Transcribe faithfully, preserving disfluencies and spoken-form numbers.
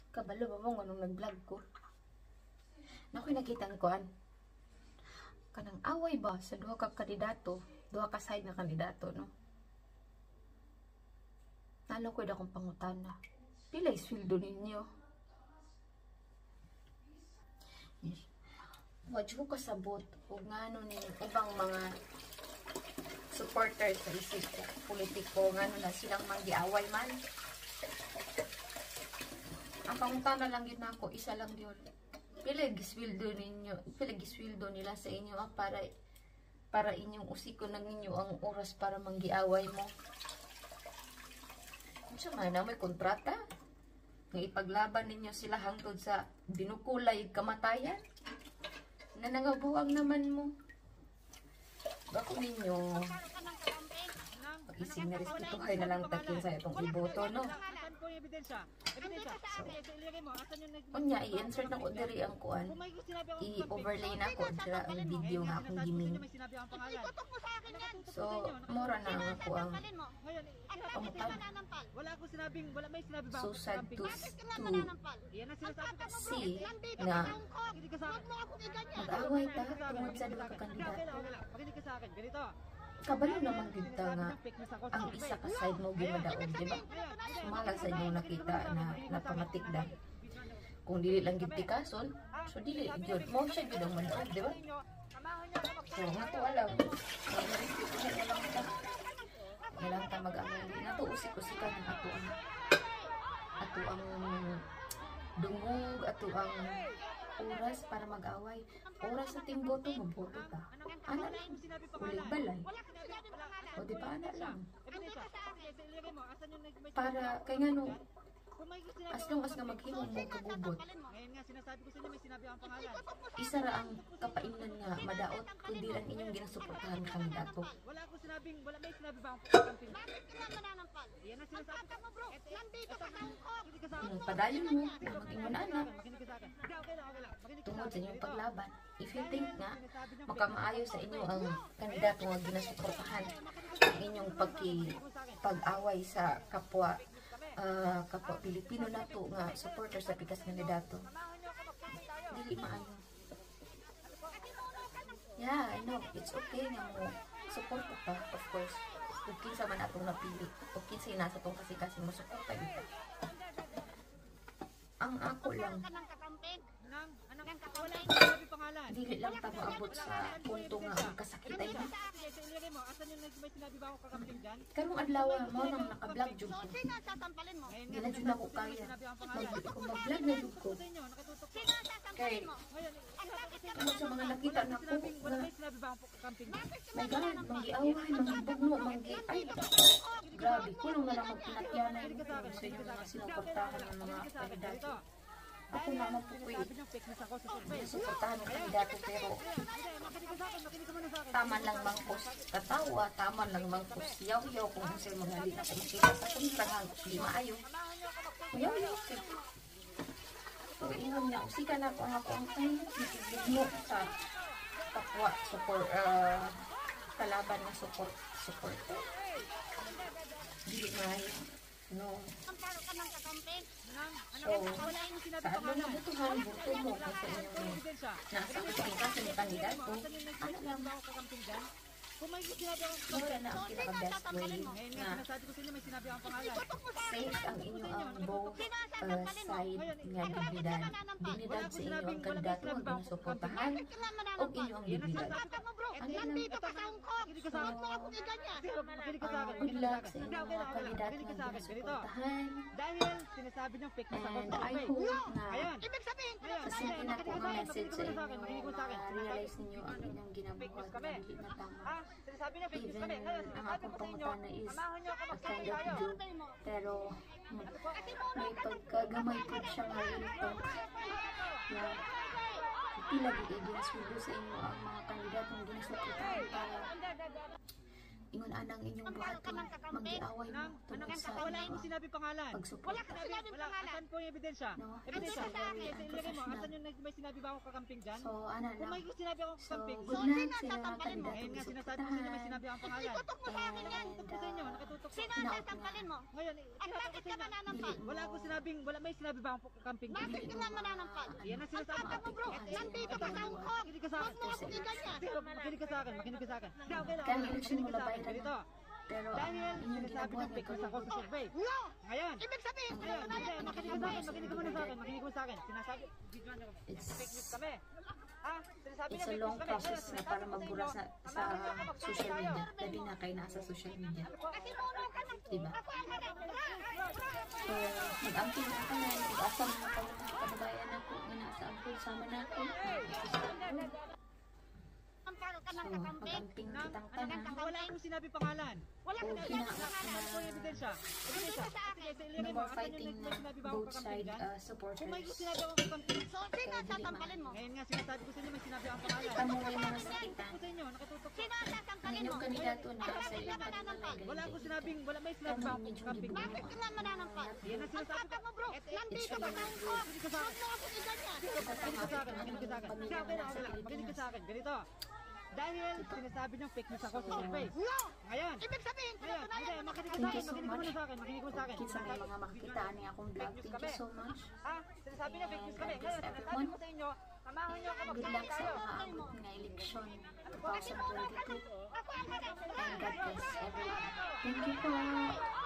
Kabalo ba mo nung nag-vlog ko? Nakoy nakita ko an. Kanang away ba sa duha ka kandidato, duha ka side na kandidato, no? Nalo ko da kong pangutana. Pila isweldo ninyo? Yes. Wadyo ko kasabot ug ngano ni ibang mga supporters sa isip politiko ngano na silang magiaway man. Ang pangutana lang yun ako, isa lang yun. Pila gisweldo ninyo, pila gisweldo nila sa inyo ah, para para inyong usiko ng inyo ang oras para manggiaway mo. Unsa man na may kontrata nga ipaglaban ninyo sila hangtod sa binukulay kamatayan? Na nangabuwag naman mo. Bako ninyo ising na respetuhay na lang takin sa itong iboto, no? So, unya, i-insert na ko diri ang kuan. I-overlay na ko dira ang video nga akong giming. So, mora na ang ako ang pamutan. So sad to, to see na mag-away ta tungod sa duha ka kandidato. Kabalo naman kita nga ang isa ka side mo gimadaog, di ba? Sumala sa inyong nakita na napamatikda. Kung dili lang gid tikason, so dili gyud mo siya gyud ang madaog, di ba? So nga to alam. Walang ta mag-amay din nato usik-usikan ang ato ang ato ang dungog, ato ang oras para mag-away. Oras sa ting boto, magboto ta. Ana lang, ulig balay. O di ba, ana lang. Para, kay nga no, as long as nga maghimong mo kagubot, isa ra ang kapainan nga madaot kundi lang inyong ginasuportahan ng kandidato. Hmm, padayon mo na mag-ingon anak tungod sa inyong paglaban. If you think nga makamaayo sa inyo ang kandidato nga ginasuportahan ang inyong pagki pag-away sa kapwa uh, kapwa Pilipino nato nga supporters sa pikas kandidato, dili maayo. Yeah, I know, it's okay nga mo support pa, of course. Kung kinsa man atong napili, o kinsa nasa tong kasi-kasi mo suporta dito. Ang ako lang, dili lang ta maabot sa punto nga ang kasakitay na. Karong adlaw mo nang naka-vlog jud ko. Di na jud ako kaya. Kung mag-vlog na jud ko. Kay ano sa mga nakita na ko na my God, manggiaway, mangbugno, manggi ay grabe, kulong na lang magpinatyanay mo sa inyo mga sinuportahan ng mga kandidato. Ako naman po ko yung suportahan ng kandidato, pero tama lang bang po katawa, tama lang bang po yaw-yaw kung sa'yo mga lina kung sila sa kung tangang di maayo yaw-yaw sa'yo. So ingon niya, usika na ako ang ako ang tayo sa kapwa support, uh, kalaban na support support di maayo, no. So, kaano na butuhan, buto mo kung sa inyong nasa kasi ni kandidato, ano lang, mura na ang pinaka-best way na safe ang inyo ang both uh, side nga dignidad. Dignidad sa inyo ang kandidato ang pinusuportahan o inyo ang dignidad. Ano lang, so, uh, good luck sa inyo mga kandidato nga pinusuportahan. And I hope na kasimple na po ang message sa inyo na realize ninyo ang inyong ginabuhat na hindi na tama. Even ang akong pangutana is a kind of joke, pero hmm, may pagkagamay po siya nga rin ito na pila gigiging sulo sa inyo ang mga kandidatong ginasuportahan para ingon anang inyong buhaton mag-iaway mo tungkol sa Wala akong sinabi pangalan. pagsuporta. Wala kang sinabing Wala, pangalan. asan po yung ebidensya? No, Ebidensya. Andito sa akin. Sa ilagay mo, asan yung nag- may sinabi ba ako kakamping dyan? So, ana Kung na. may sinabi ako So, kakamping, good So, luck sino sa mga tatampalin mo? kandidato ngayon nga sa sinasabi ko sa inyo may suportahan. sinabi akong pangalan. Itutok mo sa akin yan. Nakatutok ko sa inyo, nakatutok ko. Sino ang tatampalin mo? Ngayon, At tinatanong bakit ko ka sa inyo. mananampal? Wala akong sinabing, wala may sinabi ba akong kakamping dyan? Bakit ka nga mananampal? Yan ang sinasabi Ang mo bro, nandito ka sa Hong Kong. Makinig ka sa Huwag akin. mo ako iganyan. Pero makinig ka sa akin, makinig ka sa akin. Hindi, okay lang. Kaya okay lang. election mo Makinig ka sa labay akin. ka Ganito. na. Pero ang Dahil inyong sinasabi ginagawa ng fake news ako sa survey. No! Ngayon. Ibig sabihin, Ngayon, wala hindi, yan. makinig ka sa akin, makinig ka muna sa akin, makinig ka muna sa akin. Sinasabi, video nyo kami. It's- Fake news kami. Ha? Sinasabi it's niya a fake long news kami. process Ngayon, na sinasabi para ko sa magbura inyo, sa, sa samahan niyo ako, magsabi social tayo. media. Labi na kayo nasa social media. Kasi muno ka ng... Diba? Ako ang mga... So, mag-amping na ka na. Mag-asam na ka mga kababayan ako. Nga nasa amping, sama na ako. Amparo ka So, ng kakamping. mag-amping Na- kitang ano, tanan. wala akong sinabi pangalan. Wala O, kang kina- sinabi pangalan. Ano po yung ebidensya? Ebidensya. Andito sa akin. Sige, sa No ilagay mo, more asan yung fighting nag- na may sinabi ba akong both kakamping side dyan? uh, Kung may supporters. sinabi akong kakamping, So, sino ang tatampalin mo? ngayon nga sinasabi ko sa inyo may sinabi akong pangalan. Tamo yung mga Nakatutok sakitan. ko sa inyo, nakatutok ko. Sino ang Ang tatampalin mo? inyong kandidato na At sa bakit iyong ka mananampal? Wala akong sinabing, wala may sinabi ba akong kakamping. Bakit ka nga mananampal? Yan ang Ang sinasabi ko. papa mo bro, nandito ka sa Hong Kong. Huwag mo ako iganyan. Makinig ka sa akin, makinig ka sa akin. Sige, okay lang, okay lang. Makinig ka sa akin. Ganito. Dahil sinasabi niyong fake news ako sa survey. No! Ngayon. Ibig sabihin, Ngayon, hindi, pinatunayan mo. makinig ka sa Thank akin, you so makinig ka muna much. sa akin, makinig ka muna sa akin. Kinsa may mga makikitaan niya akong vlog. Thank you so much. Ha? Sinasabi niya fake news kami. And Ngayon, God bless sinasabi everyone. ko sa inyo, samahan niyo ako Good magsabi luck sa tayo. mga abot na eleksyon Kasi muno ka twenty twenty-two. ng... Ako ang mga... And God bless everyone. Thank you po.